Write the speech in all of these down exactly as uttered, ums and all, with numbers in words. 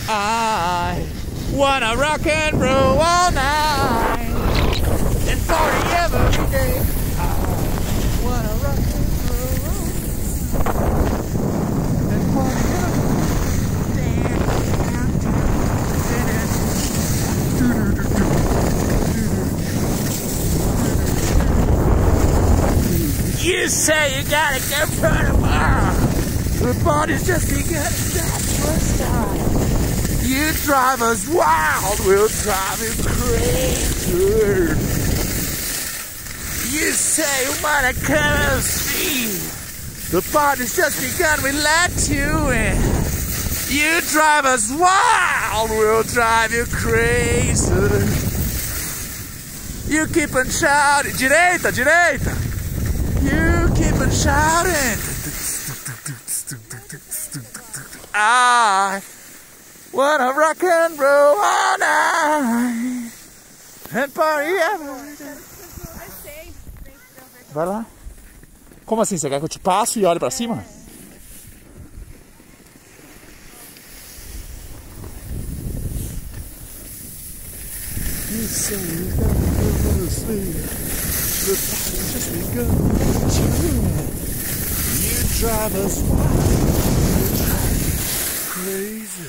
I wanna rock and roll all night and party every day. I wanna rock and roll all night and party every day. You say you gotta go for tomorrow. The party's just begun, that's what's time. You drive us wild, we'll drive you crazy. You say you wanna come and see. The party's just begun, we let you in. You drive us wild, we'll drive you crazy. You keep on shouting, direita, direita. You keep on shouting. I wanna rock and roll all night and party every day. Vai lá. Como assim? Você quer que eu te passe e olhe pra cima? You say you gotta go to sleep. The party's just begun. You drive us wild. Crazy.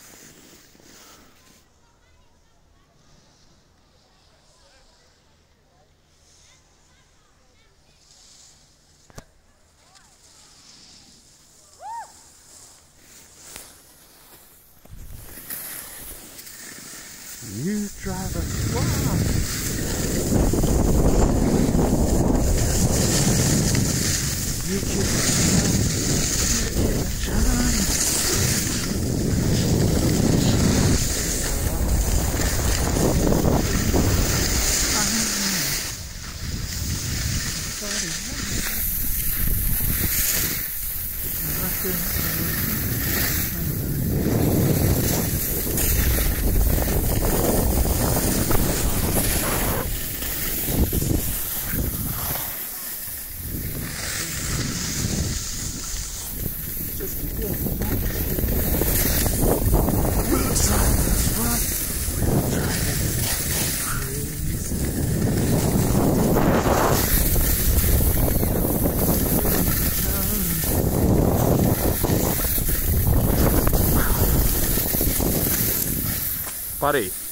You drive us wild. You keep us shining. Parei.